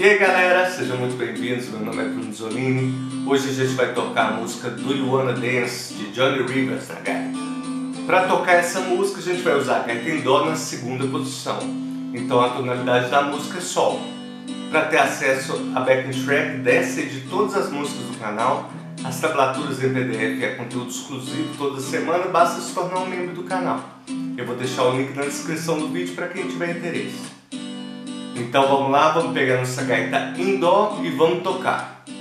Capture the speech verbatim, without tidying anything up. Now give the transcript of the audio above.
E aí galera, sejam muito bem-vindos, meu nome é Bruno Zolini. Hoje a gente vai tocar a música Do You Wanna Dance, de Johnny Rivers na gaita. Para tocar essa música a gente vai usar a gaita em Dó na segunda posição, então a tonalidade da música é Sol. Para ter acesso a backing track dessa e de todas as músicas do canal, as tablaturas em P D F é conteúdo exclusivo toda semana, basta se tornar um membro do canal. Eu vou deixar o link na descrição do vídeo para quem tiver interesse. Então vamos lá, vamos pegar nossa gaita em Dó e vamos tocar.